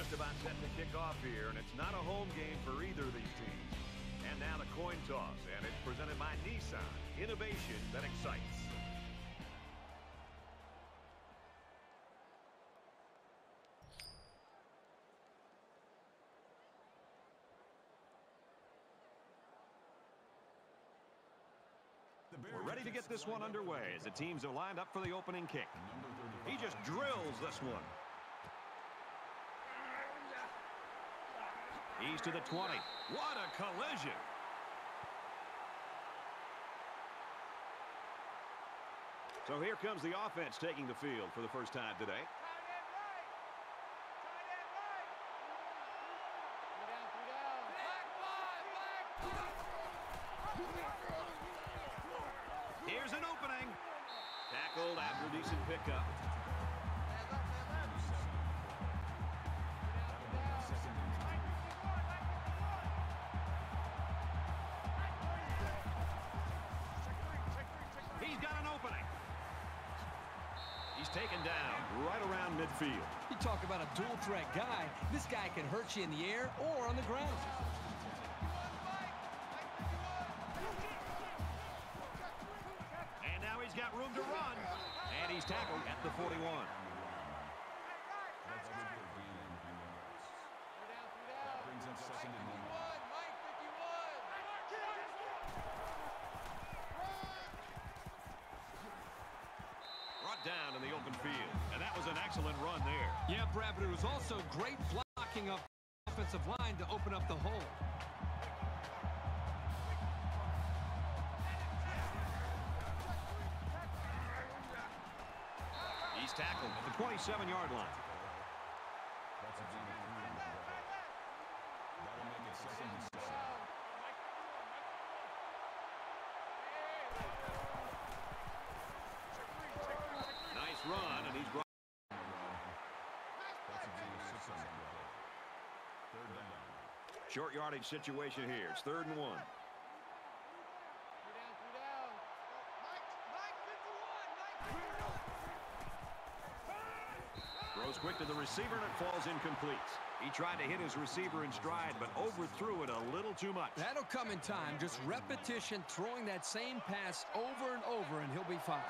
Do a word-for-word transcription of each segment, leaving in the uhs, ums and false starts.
just about set to kick off here, and it's not a home game for either of these teams. And now the coin toss, and it's presented by Nissan. Innovation that excites. We're ready to get this one underway as the teams are lined up for the opening kick. He just drills this one. He's to the twenty. What a collision. So here comes the offense taking the field for the first time today. Here's an opening. Tackled after a decent pickup. He's got an opening. He's taken down right around midfield. You talk about a dual threat guy. This guy can hurt you in the air or on the ground. And now he's got room to run. And he's tackled at the forty-one. Brought down in the open field. And that was an excellent run there. Yeah, Brad, but it was also great blocking up the offensive line to open up the hole. He's tackled at the twenty-seven yard line. Nice run, and he's brought. Short yardage situation here. It's third and one. Throws quick to the receiver, and it falls incomplete. He tried to hit his receiver in stride, but overthrew it a little too much. That'll come in time. Just repetition, throwing that same pass over and over, and he'll be fine.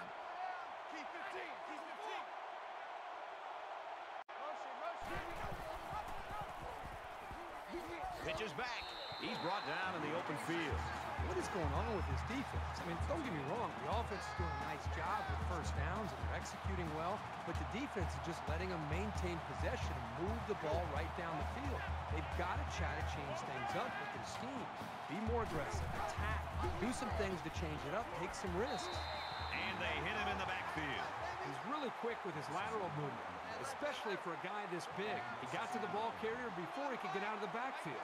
Pitches back. He's brought down in the open field. What is going on with this defense? I mean, don't get me wrong. The offense is doing a nice job with first downs, and they're executing well, but the defense is just letting them maintain possession and move the ball right down the field. They've got to try to change things up with their scheme. Be more aggressive, attack, do some things to change it up, take some risks. And they hit him in the backfield. He's really quick with his lateral movement, especially for a guy this big. He got to the ball carrier before he could get out of the backfield.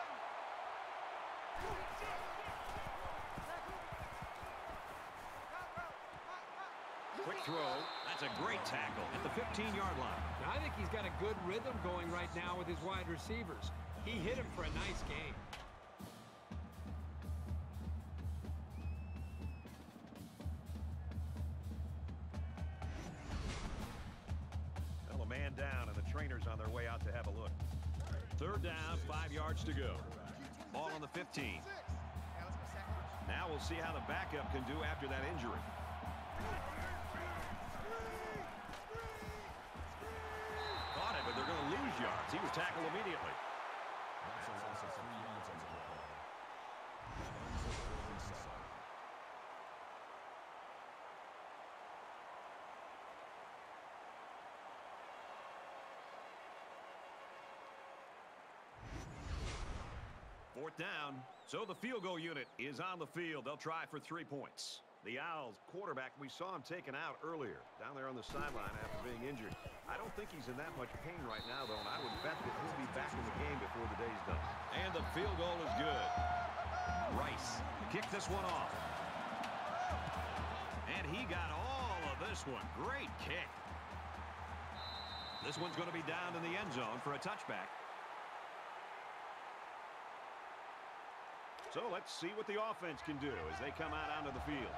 Quick throw. That's a great tackle at the fifteen yard line. Now, I think he's got a good rhythm going right now with his wide receivers. He hit him for a nice game. Well, a man down, and the trainers on their way out to have a look. Third down, five yards to go. Ball on the fifteen. Now we'll see how the backup can do after that injury. Caught it, but they're going to lose yards. He was tackled immediately. Fourth down. So the field goal unit is on the field. They'll try for three points. The Owls quarterback, we saw him taken out earlier, down there on the sideline after being injured. I don't think he's in that much pain right now, though, and I would bet that he'll be back in the game before the day's done. And the field goal is good. Rice kicked this one off. And he got all of this one. Great kick. This one's going to be down in the end zone for a touchback. So let's see what the offense can do as they come out onto the field.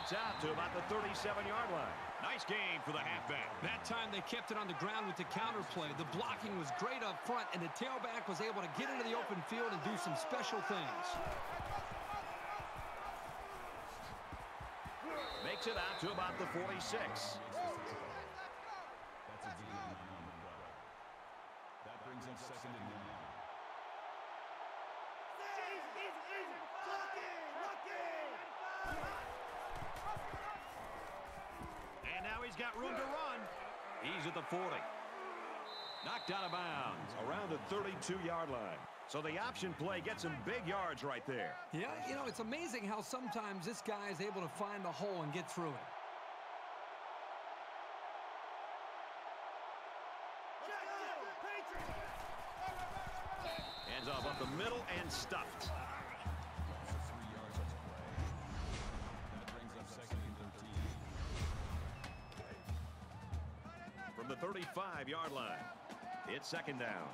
gets out to about the thirty-seven yard line. Nice game for the halfback. That time they kept it on the ground with the counterplay. The blocking was great up front, and the tailback was able to get into the open field and do some special things. Makes it out to about the forty-six. That brings up second and nine. And now he's got room to run. He's at the forty. Knocked out of bounds around the thirty-two yard line. So the option play gets some big yards right there. Yeah, you know, it's amazing how sometimes this guy is able to find the hole and get through it. Hands off up the middle and stuffed. Three yards on the play. That brings up second and thirteen. From the thirty-five yard line, it's second down.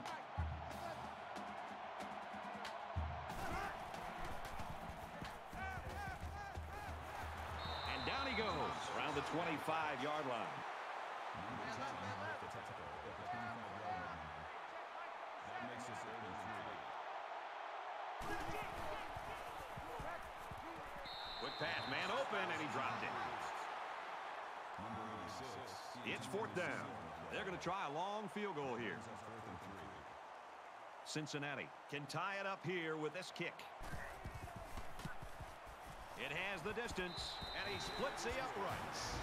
And down he goes around the twenty-five yard line. Number ten with the tackle at the twenty-five yard line. That makes it third and three. Quick pass, man open, and he dropped it. Number eighty-six. It's fourth down. They're going to try a long field goal here. Fourth and three. Cincinnati can tie it up here with this kick. It has the distance, and he splits the uprights.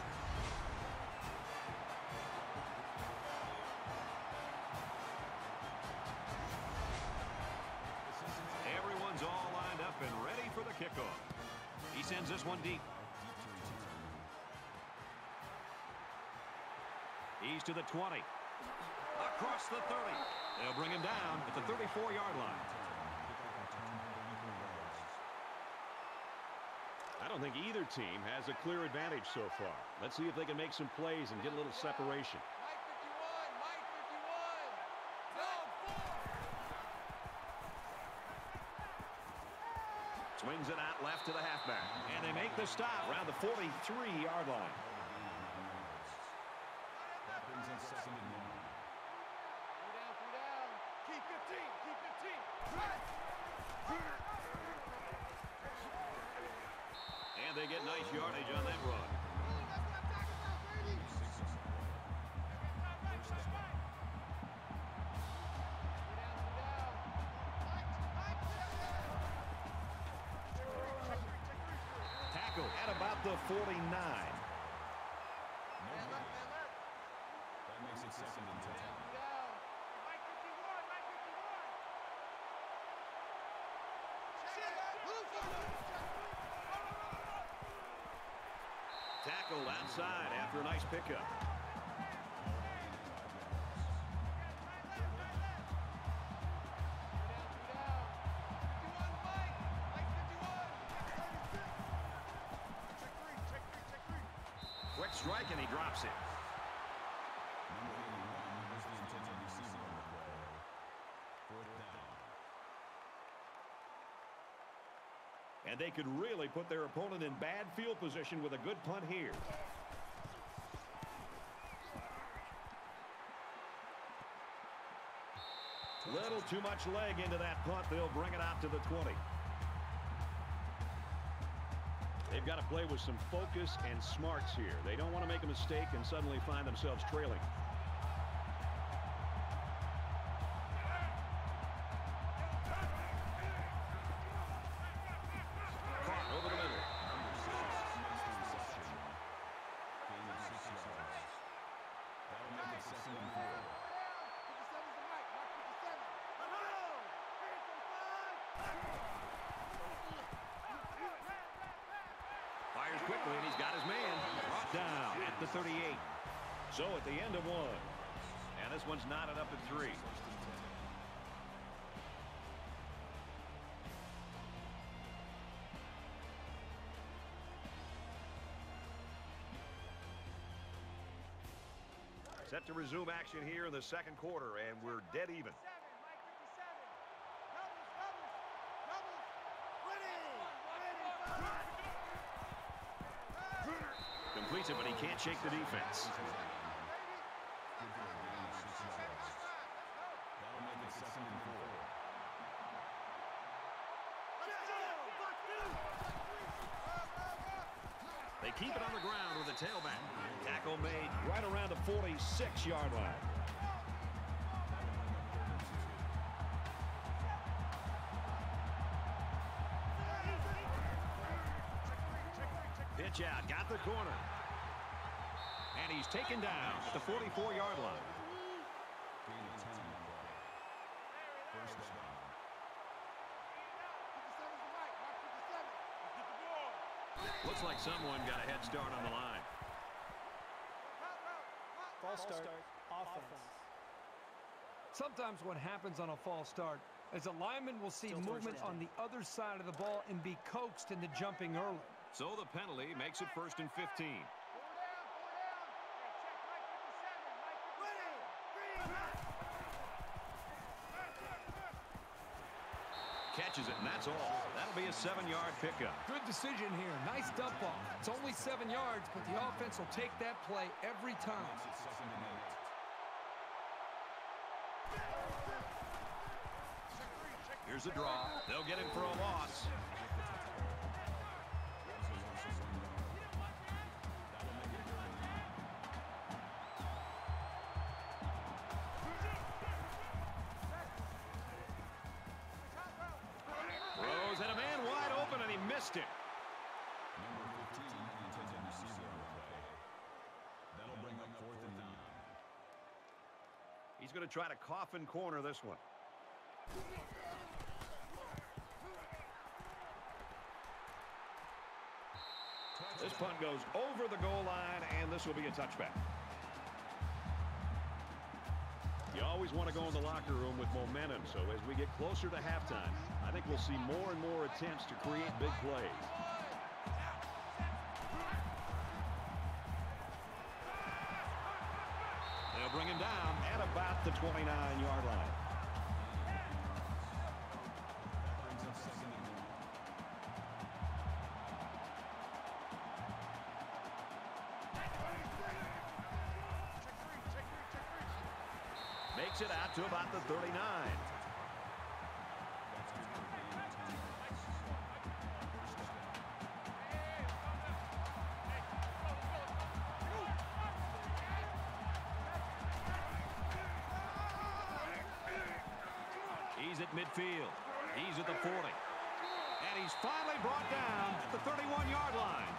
Everyone's all lined up and ready for the kickoff. He sends this one deep. He's to the twenty. Across the thirty. They'll bring him down at the thirty-four yard line. I don't think either team has a clear advantage so far. Let's see if they can make some plays and get a little separation. Swings it out left to the halfback. And they make the stop around the forty-three yard line. That brings up second and nine. Keep fifteen, keep fifteen. And they get nice yardage on that run. Tackle at about the forty-nine. That makes it second and ten. Tackled outside after a nice pickup. Quick strike, and he drops it. Number eighty-one was the intended receiver on the play. Fourth down. And they could really put their opponent in bad field position with a good punt here. Little too much leg into that punt. They'll bring it out to the twenty. They've got to play with some focus and smarts here. They don't want to make a mistake and suddenly find themselves trailing. Caught over the middle. Number six makes the reception. Gain of six yards. That'll make it second and four. Fires quickly, and he's got his man brought down at the thirty-eight. So at the end of one. And this one's knotted up at three. Set to resume action here in the second quarter, and we're dead even. completes it, but he can't shake the defense. That'll make it second and four. They keep it on the ground with a tailback. Tackle made right around the forty-six yard line. Pitch out, got the corner. And he's taken down at the forty-four yard line. Gain of ten. First down. Looks like someone got a head start on the line. False start, offense. Sometimes what happens on a false start is a lineman will see movement on the other side of the ball and be coaxed into jumping early. So the penalty makes it first and fifteen. Catches it, and that's all. That'll be a seven yard pickup. Good decision here. Nice dump off. It's only seven yards, but the offense will take that play every time. It's second and eight. Here's a draw. They'll get him for a loss. Throws at a man wide open, and he missed it. Number fifteen, the intended receiver on the play. That'll bring up fourth and nine. He's going to try to coffin corner this one. This punt goes over the goal line, and this will be a touchback. You always want to go in the locker room with momentum, so as we get closer to halftime, I think we'll see more and more attempts to create big plays. They'll bring him down at about the twenty-nine yard line. That brings up second and one. Makes it out to about the thirty-nine. He's at midfield. He's at the forty. And he's finally brought down at the thirty-one yard line.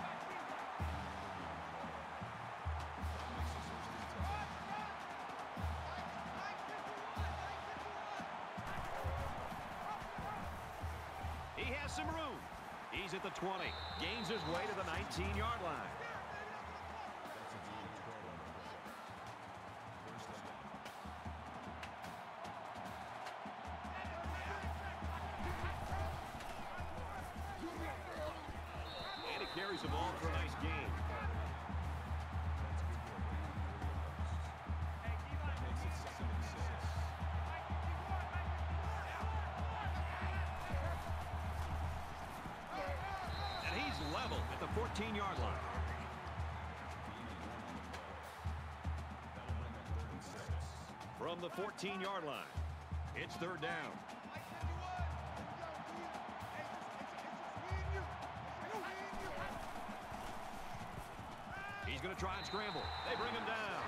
He has some room. He's at the twenty. Gains his way to the nineteen yard line. That's a gain of twelve on the play. First down. And he carries the ball for a nice gain. That makes it second and six. And he's level at the fourteen yard line. That'll bring up third and six. From the fourteen yard line, it's third down. He's going to try and scramble. They bring him down.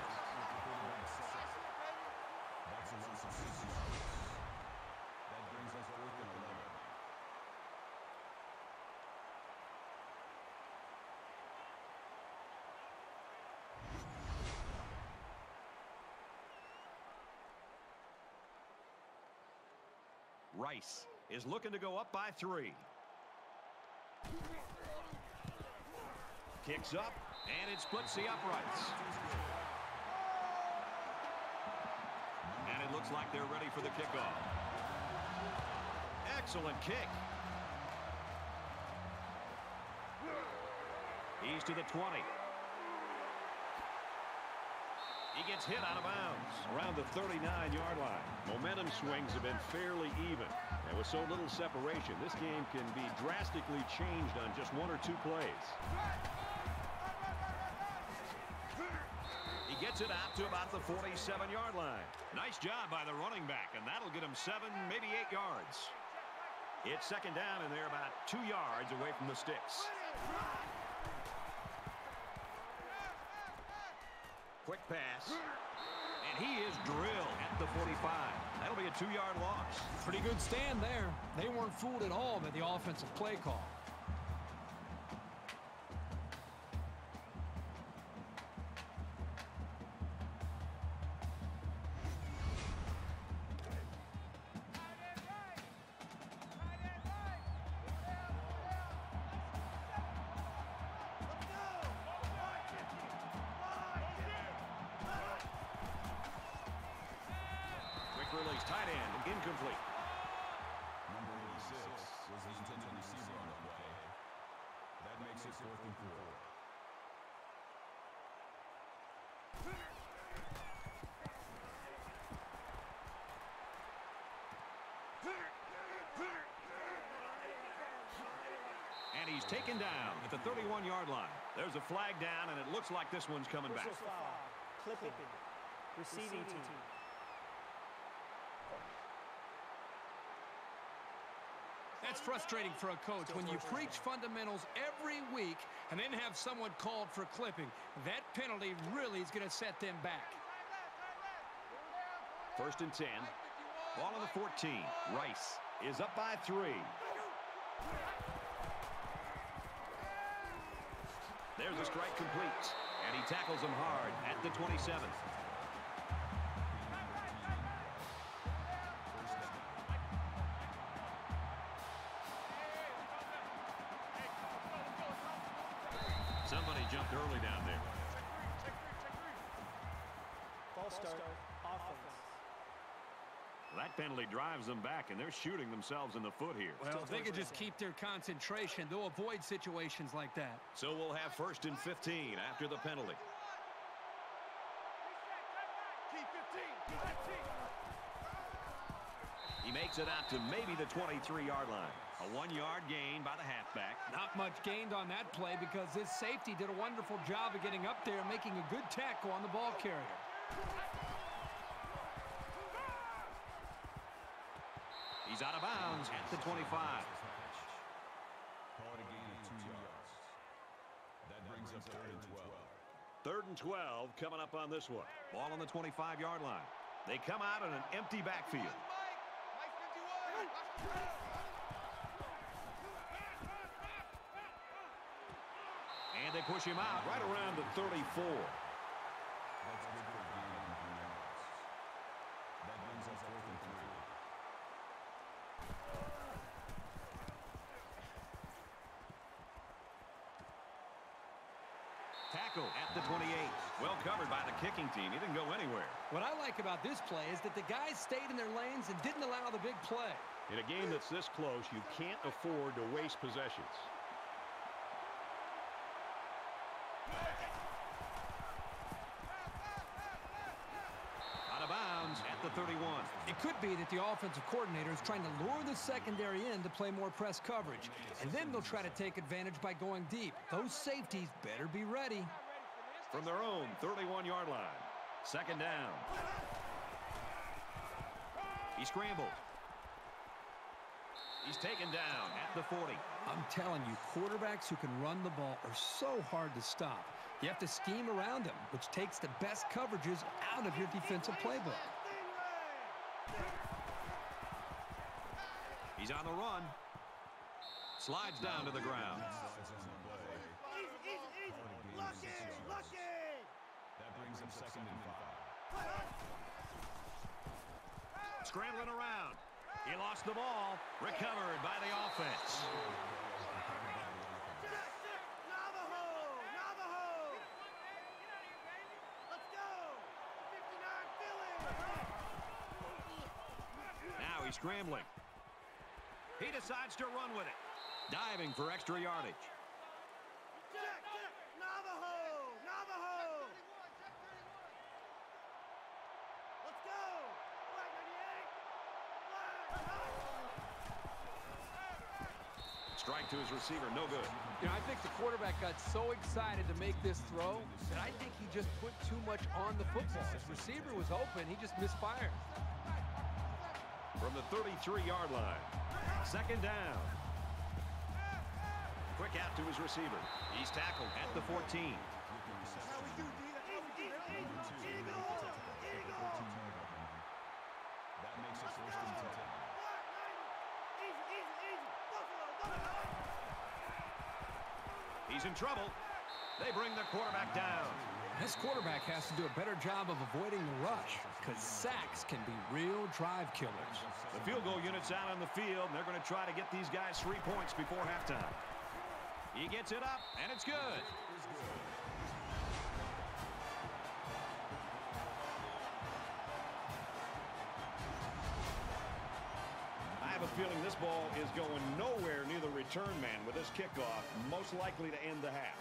That's a loss of six yards. That brings us fourth and eleven. Rice is looking to go up by three. Kicks up, and it splits the uprights. And it looks like they're ready for the kickoff. Excellent kick. He's to the twenty. He gets hit out of bounds around the thirty-nine yard line. Momentum swings have been fairly even. And with so little separation, this game can be drastically changed on just one or two plays. Gets it out to about the forty-seven-yard line. Nice job by the running back, and that'll get him seven, maybe eight yards. It's second down, and they're about two yards away from the sticks. Quick pass. And he is drilled at the forty-five. That'll be a two-yard loss. Pretty good stand there. They weren't fooled at all by the offensive play call. Release, tight end, incomplete. Number eighty-six was the intended receiver on the play. That makes it fourth and four. And he's taken down at the thirty-one-yard line. There's a flag down, and it looks like this one's coming back. Personal foul. Clipping. Receiving team. That's frustrating for a coach when you preach fundamentals every week and then have someone called for clipping. That penalty really is going to set them back. First and ten. Ball on the fourteen. Rice is up by three. There's a strike complete. And he tackles him hard at the twenty-seven. Somebody jumped early down there. False start. Offense. That penalty drives them back, and they're shooting themselves in the foot here. Well, if they could just keep their concentration, they'll avoid situations like that. So we'll have first and fifteen after the penalty. Keep fifteen. Keep fifteen. He makes it out to maybe the twenty-three-yard line. A one-yard gain by the halfback. Not much gained on that play because this safety did a wonderful job of getting up there and making a good tackle on the ball carrier. He's out of bounds at the twenty-five. Call it a gain of two yards. That brings up third and twelve. Third and twelve coming up on this one. Ball on the twenty-five-yard line. They come out in an empty backfield. And they push him out right around the thirty-four. That's good for a gain of three yards. That brings up fourth and three. Tackle at the twenty-eight. Well covered by the kicking team. He didn't go anywhere. What I like about this play is that the guys stayed in their lanes and didn't allow the big play. In a game that's this close, you can't afford to waste possessions. Out of bounds at the thirty-one. It could be that the offensive coordinator is trying to lure the secondary in to play more press coverage. And then they'll try to take advantage by going deep. Those safeties better be ready. From their own thirty-one-yard line. Second down. He scrambled. He's taken down at the forty. I'm telling you, quarterbacks who can run the ball are so hard to stop. You have to scheme around them, which takes the best coverages out of your defensive playbook. He's on the run. Slides down to the ground. Easy, easy, easy. Lock in, lock in. That brings up second and five. Scrambling around. He lost the ball. Recovered by the offense. Navajo, Navajo. Let's go. fifty-nine Philly. Now he's scrambling. He decides to run with it. Diving for extra yardage. Check, check. Navajo, Navajo. Let's go. Flag ninety-eight. Flag. Strike to his receiver, no good. You know, I think the quarterback got so excited to make this throw that I think he just put too much on the football. His receiver was open. He just misfired. From the thirty-three yard line. Second down. Quick out to his receiver. He's tackled at the fourteen. That makes it first and ten. He's in trouble. They bring the quarterback down. This quarterback has to do a better job of avoiding the rush because sacks can be real drive killers. The field goal unit's out on the field, and they're going to try to get these guys three points before halftime. He gets it up, and it's good. I have a feeling this ball is going nowhere near the return man with this kickoff, most likely to end the half.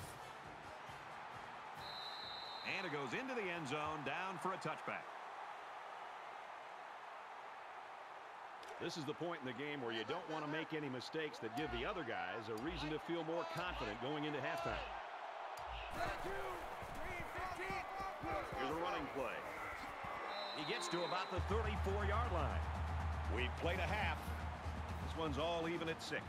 And it goes into the end zone, down for a touchback. This is the point in the game where you don't want to make any mistakes that give the other guys a reason to feel more confident going into halftime. Here's a running play. He gets to about the thirty-four yard line. We've played a half. This one's all even at six.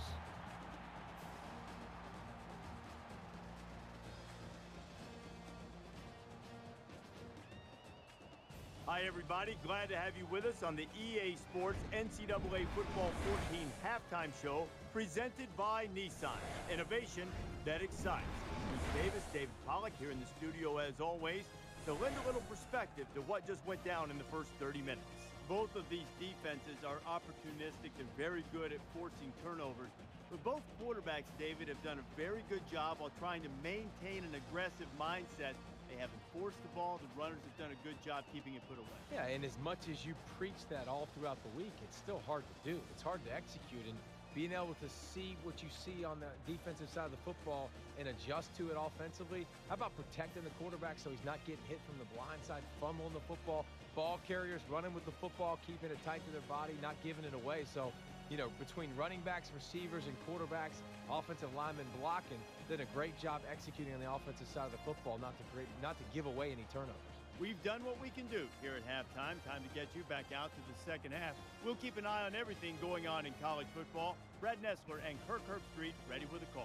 Hi, everybody. Glad to have you with us on the E A Sports N C double A Football fourteen halftime show presented by Nissan. Innovation that excites. Bruce Davis, David Pollack here in the studio as always to lend a little perspective to what just went down in the first thirty minutes. Both of these defenses are opportunistic and very good at forcing turnovers. But both quarterbacks, David, have done a very good job while trying to maintain an aggressive mindset. They haven't forced the ball. The runners have done a good job keeping it put away. Yeah, and as much as you preach that all throughout the week, it's still hard to do. It's hard to execute, and being able to see what you see on the defensive side of the football and adjust to it offensively. How about protecting the quarterback so he's not getting hit from the blind side, fumbling the football, ball carriers running with the football, keeping it tight to their body, not giving it away. So, you know, between running backs, receivers, and quarterbacks, offensive linemen blocking, did a great job executing on the offensive side of the football, not to create, not to give away any turnovers. We've done what we can do here at halftime. Time to get you back out to the second half. We'll keep an eye on everything going on in college football. Brad Nessler and Kirk Herbstreit ready with a call.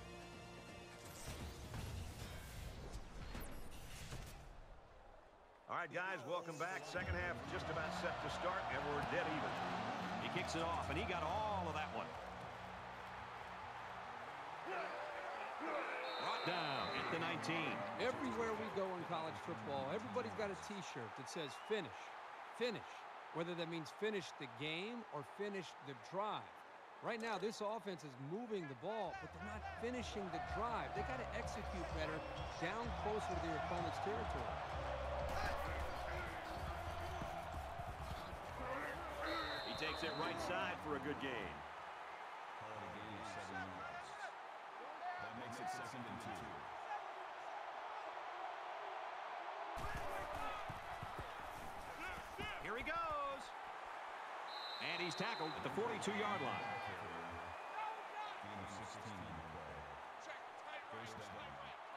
All right, guys, welcome back. Second half just about set to start, and we're dead even. He kicks it off, and he got all of that one. Brought down at the nineteen. Everywhere we go in college football, everybody's got a T-shirt that says finish, finish, whether that means finish the game or finish the drive. Right now, this offense is moving the ball, but they're not finishing the drive. They got to execute better down closer to their opponent's territory. He takes it right side for a good gain. Call it a gain of seven yards. That makes it second and two. Here he goes. And he's tackled at the forty-two yard line. Gain of sixteen on the play. First down.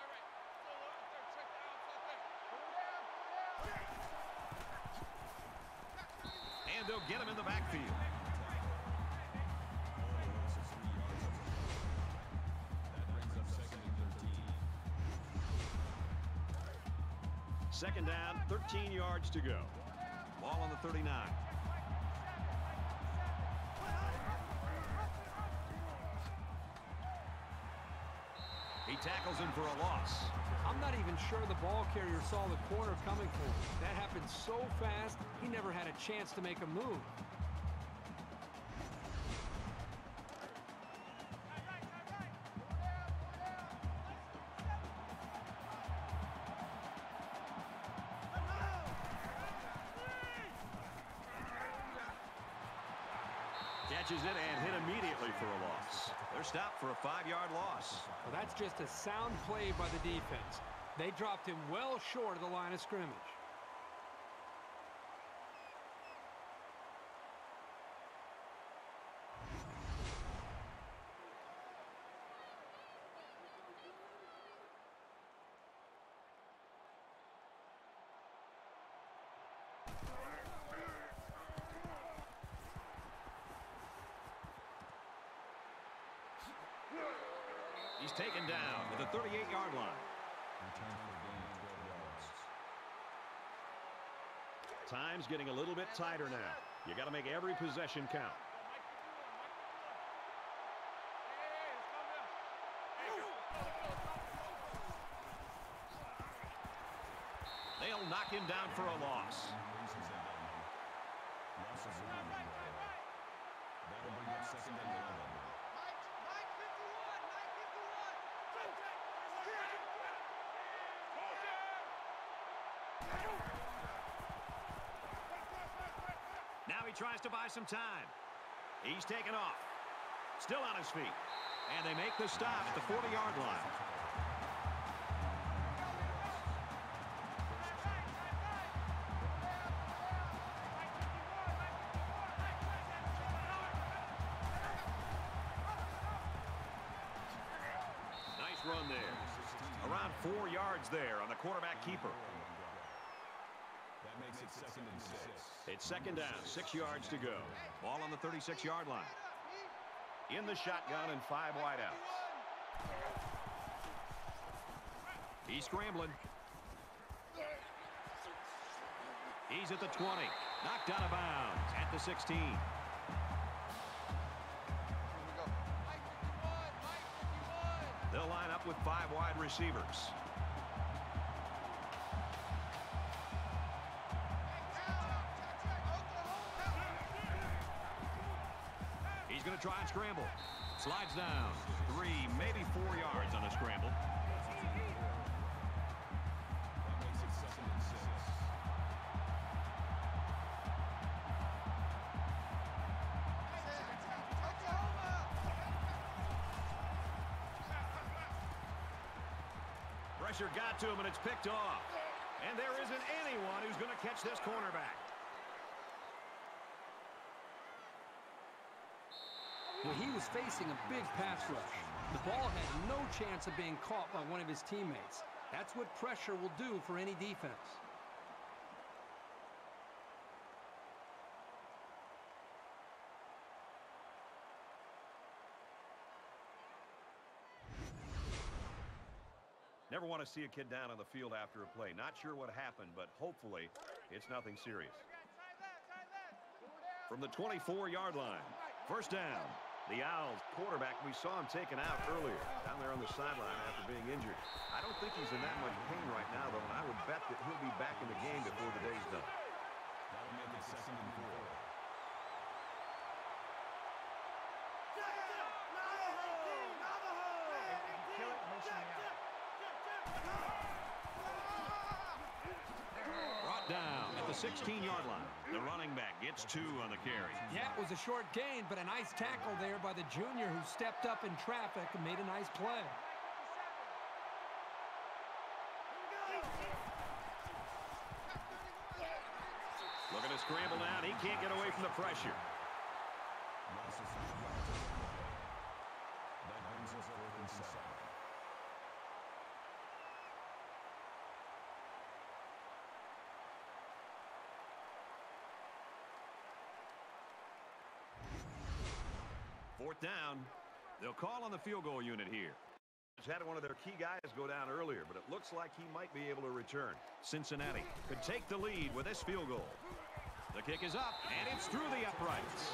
And they'll get him in the backfield. That brings up second and thirteen. Second down, thirteen yards to go. Ball on the thirty-nine. He tackles him for a loss. I'm not even sure the ball carrier saw the corner coming for him. That happened so fast, he never had a chance to make a move. Catches it and hit immediately for a loss. They're stopped for a five yard loss. Well, that's just a sound play by the defense. They dropped him well short of the line of scrimmage. taken down at the thirty-eight-yard line. Return for a gain of twelve yards. Time's getting a little bit tighter now. You got to make every possession count. They'll knock him down for a loss. Loss of one. That'll bring up second and eleven. Now he tries to buy some time. He's taken off. Still on his feet. And they make the stop at the forty-yard line. Nice run there. Around four yards there on the quarterback keeper. That makes it second and six. It's second down, six yards to go. Ball on the thirty-six-yard line. In the shotgun and five wideouts. He's scrambling. He's at the twenty. Knocked out of bounds at the sixteen. They'll line up with five wide receivers. He's going to try and scramble. Slides down. Three, maybe four yards on a scramble. That makes it second and six. Pressure got to him, and it's picked off. And there isn't anyone who's going to catch this cornerback. Well, he was facing a big pass rush. The ball had no chance of being caught by one of his teammates. That's what pressure will do for any defense. Never want to see a kid down on the field after a play. Not sure what happened, but hopefully it's nothing serious. From the twenty-four-yard line, first down. The Owls quarterback, we saw him taken out earlier down there on the sideline after being injured. I don't think he's in that much pain right now, though, and I would bet that he'll be back in the game before the day's done. That'll make it second and four. Kill it, motion me out. Brought down at the sixteen-yard line. The running back gets two on the carry. Yeah, it was a short gain, but a nice tackle there by the junior who stepped up in traffic and made a nice play. Looking to scramble down. He can't get away from the pressure. Loss of five yards. That brings us fourth and seven. Fourth down. They'll call on the field goal unit here. It's had one of their key guys go down earlier, but it looks like he might be able to return. Cincinnati could take the lead with this field goal. The kick is up, and it's through the uprights.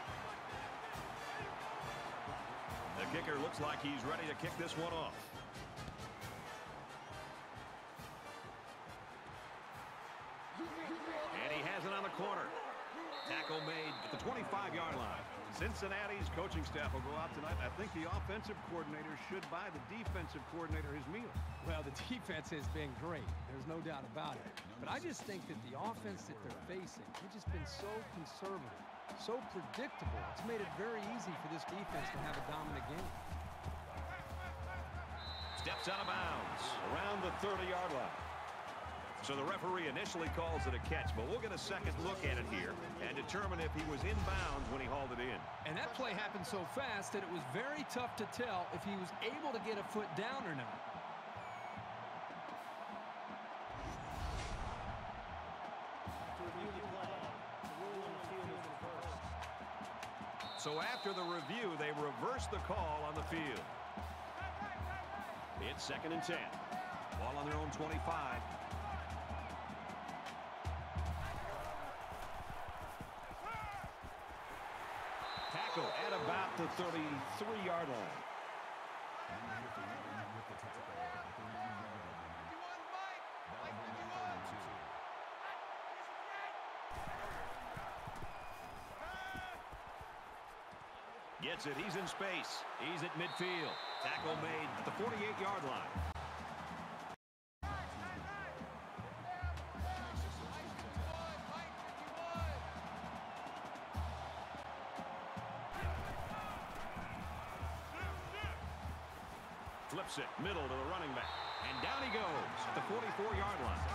The kicker looks like he's ready to kick this one off. And he has it on the corner. Tackle made at the twenty-five-yard line. Cincinnati's coaching staff will go out tonight. I think the offensive coordinator should buy the defensive coordinator his meal. Well, the defense has been great. There's no doubt about it. But I just think that the offense that they're facing, they've just been so conservative, so predictable. It's made it very easy for this defense to have a dominant game. Steps out of bounds around the thirty-yard line. So the referee initially calls it a catch, but we'll get a second look at it here and determine if he was in bounds when he hauled it in. And that play happened so fast that it was very tough to tell if he was able to get a foot down or not. To review the play, the rule on the field is reversed. So after the review, they reverse the call on the field. It's second and ten. Ball on their own twenty-five. Tackle at about the thirty-three-yard line. Gets it. He's in space. He's at midfield. Tackle made at the forty-eight-yard line. Flips it middle to the running back. And down he goes at the forty-four-yard line.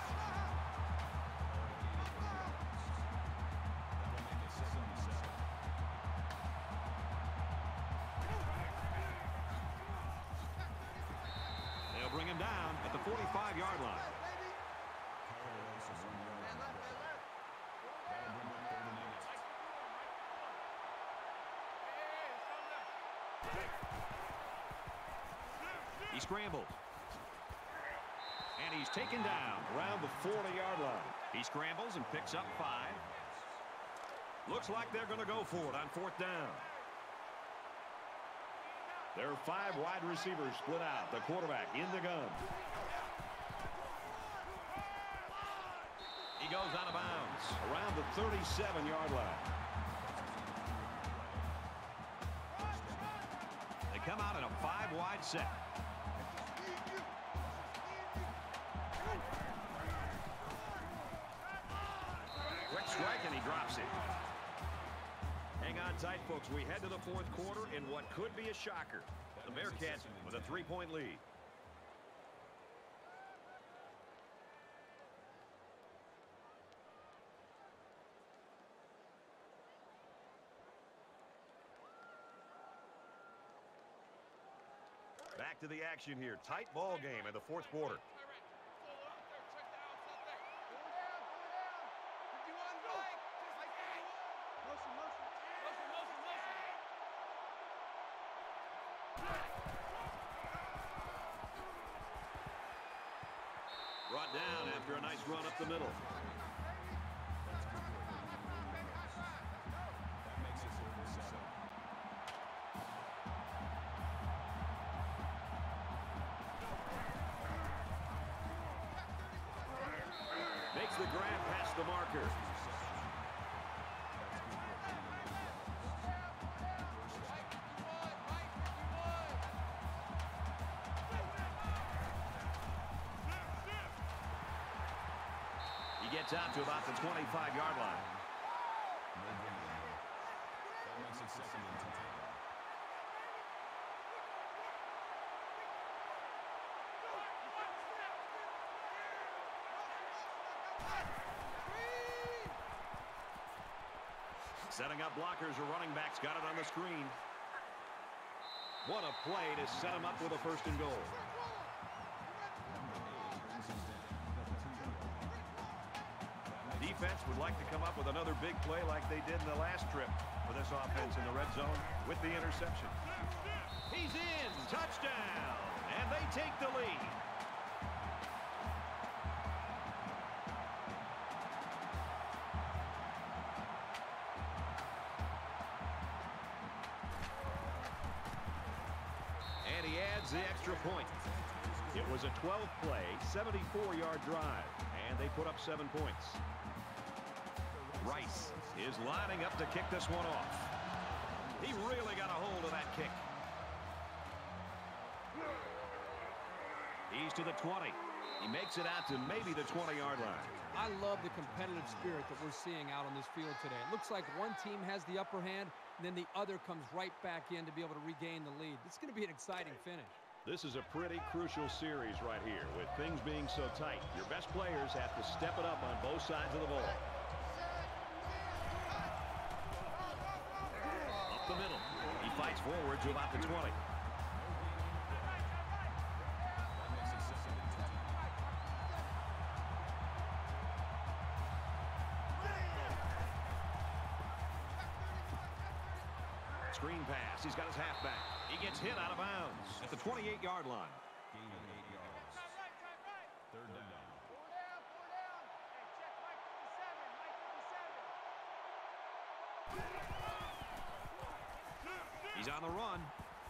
They'll bring him down at the forty-five-yard line. He scrambles. And he's taken down around the forty-yard line. He scrambles and picks up five. Looks like they're going to go for it on fourth down. There are five wide receivers split out. The quarterback in the gun. He goes out of bounds around the thirty-seven-yard line. They come out in a five-wide set. Quick strike, and he drops it. Hang on tight, folks. We head to the fourth quarter in what could be a shocker. The Bearcats with a three-point lead. Back to the action here. Tight ball game in the fourth quarter. Brought down after a nice run up the middle. Makes the grab past the marker. He gets out to about the twenty-five-yard line. That makes it second and ten. Setting up blockers or running backs. Got it on the screen. What a play to set him up with a first and goal. Defense would like to come up with another big play like they did in the last trip for this offense in the red zone with the interception. He's in. Touchdown. And they take the lead. And he adds the extra point. It was a twelve-play, seventy-four-yard drive, and they put up seven points. Rice is lining up to kick this one off. He really got a hold of that kick. He's to the twenty. He makes it out to maybe the twenty-yard line. I love the competitive spirit that we're seeing out on this field today. It looks like one team has the upper hand, and then the other comes right back in to be able to regain the lead. It's going to be an exciting finish. This is a pretty crucial series right here. With things being so tight, your best players have to step it up on both sides of the ball. Up the middle. He fights forward to about the twenty. Screen pass. He's got his halfback. He gets hit out of bounds at the twenty-eight-yard line. Gain of eight yards. Third down. Four down, four down. Hey, check Mike fifty-seven, Mike fifty-seven. He's on the run.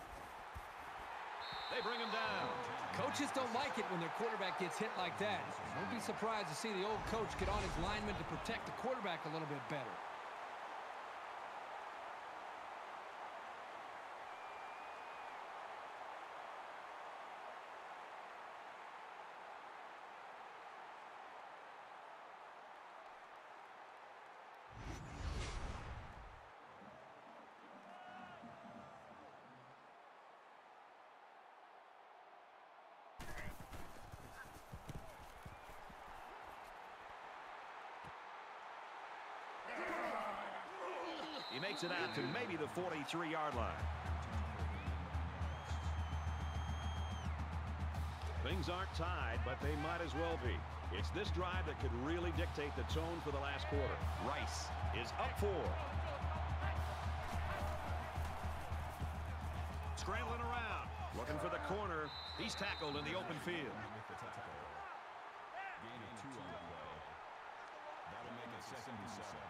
They bring him down. Coaches don't like it when their quarterback gets hit like that. Don't be surprised to see the old coach get on his lineman to protect the quarterback a little bit better. He makes it out to maybe the forty-three yard line. Things aren't tied, but they might as well be. It's this drive that could really dictate the tone for the last quarter. Rice is up four. Scrambling around, looking for the corner. He's tackled in the open field. With the tackle. Gain of two on the play. That'll make it second and seven.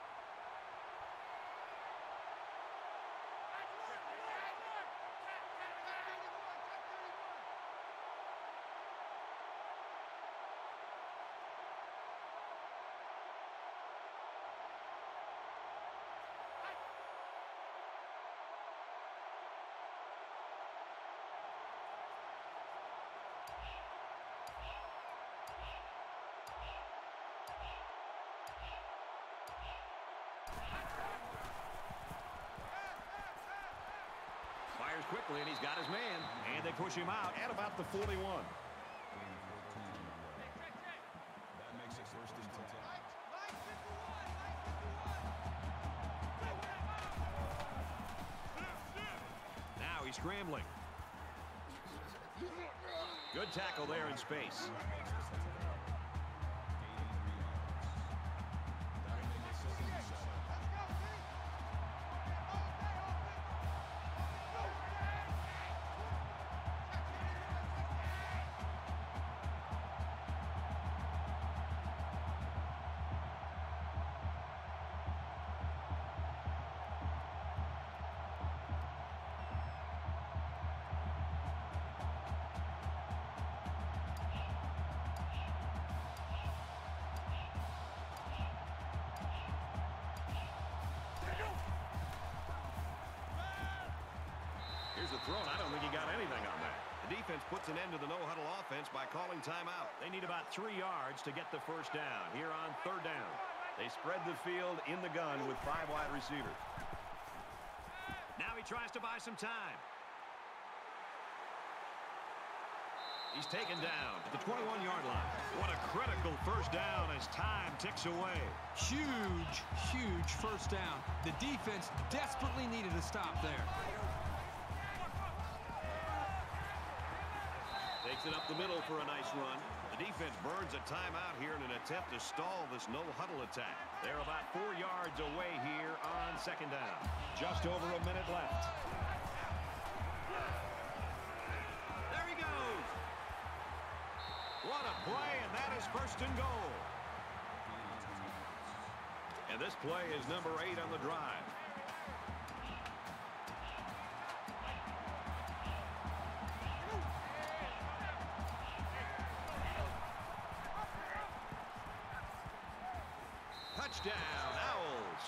Fires quickly, and he's got his man. And they push him out at about the forty-one. Gain of fourteen on the play. That makes it first and ten. Now he's scrambling. Good tackle there in space. Here's the throw, and I don't think he got anything on that. The defense puts an end to the no-huddle offense by calling timeout. They need about three yards to get the first down here on third down. They spread the field in the gun with five wide receivers. Now he tries to buy some time. He's taken down at the twenty-one yard line. What a critical first down as time ticks away. Huge, huge first down. The defense desperately needed a stop there. Takes it up the middle for a nice run. The defense burns a timeout here in an attempt to stall this no-huddle attack. They're about four yards away here on second down. Just over a minute left. There he goes. What a play, and that is first and goal. And this play is number eight on the drive. Touchdown, Owls.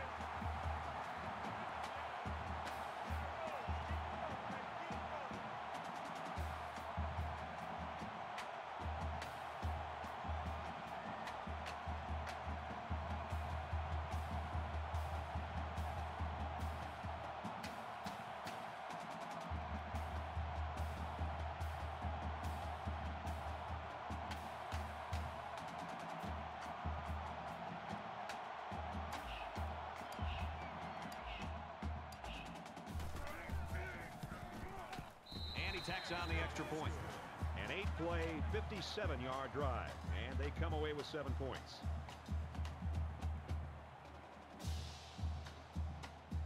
Tacks on the extra point. An eight-play, fifty-seven yard drive, and they come away with seven points.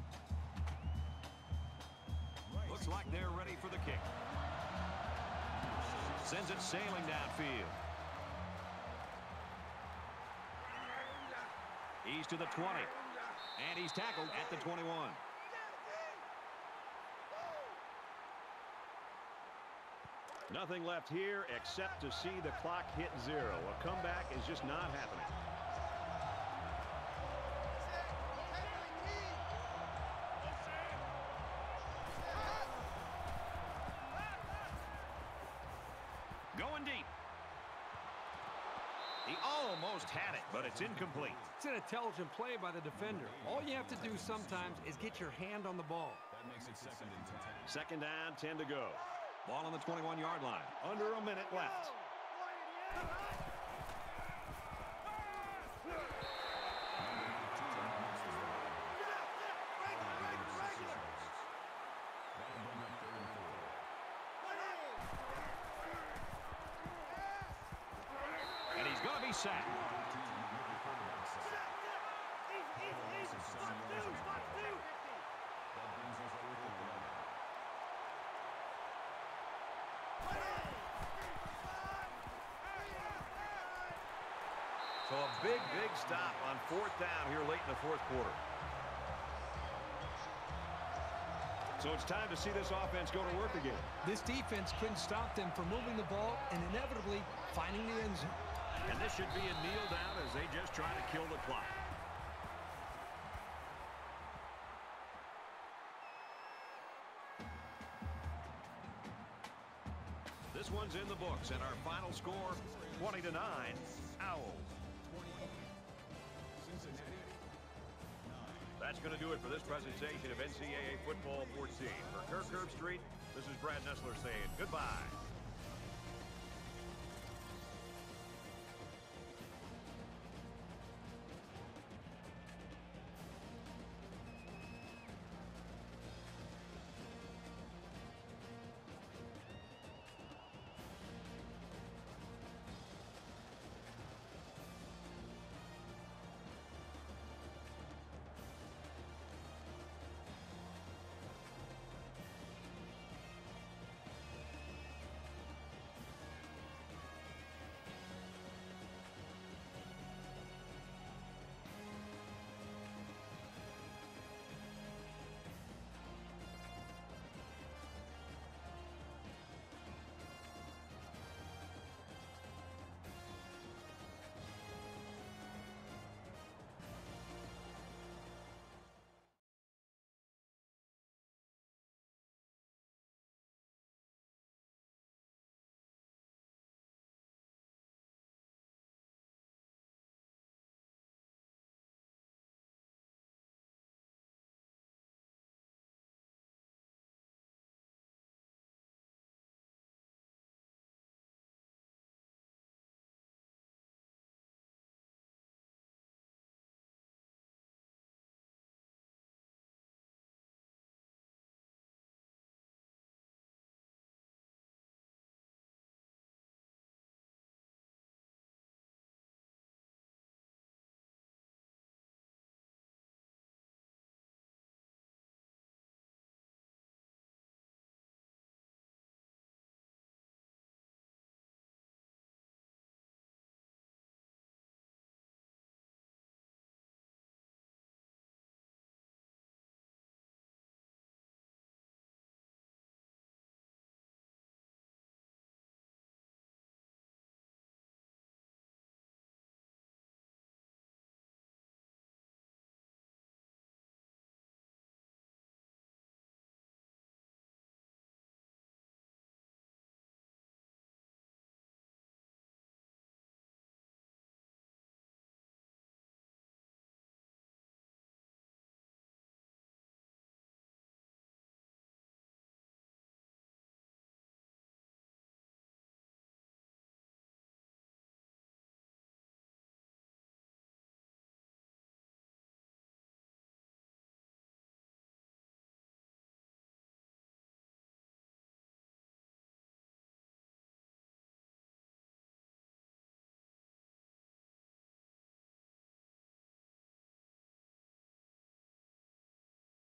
Looks like they're ready for the kick. Sends it sailing downfield. He's to the twenty. And he's tackled at the twenty-one. Nothing left here except to see the clock hit zero. A comeback is just not happening. Going deep. He almost had it, but it's incomplete. It's an intelligent play by the defender. All you have to do sometimes is get your hand on the ball. That makes it second and ten. Second down, ten to go. Ball on the twenty-one-yard line. Under a minute left. And he's going to be sacked. So a big, big stop on fourth down here late in the fourth quarter. So it's time to see this offense go to work again. This defense couldn't stop them from moving the ball and inevitably finding the end zone. And this should be a kneel down as they just try to kill the clock. This one's in the books, and our final score, twenty to nine, Owls. That's going to do it for this presentation of N C double A Football fourteen. For Kirk Herbstreit, this is Brad Nessler saying goodbye.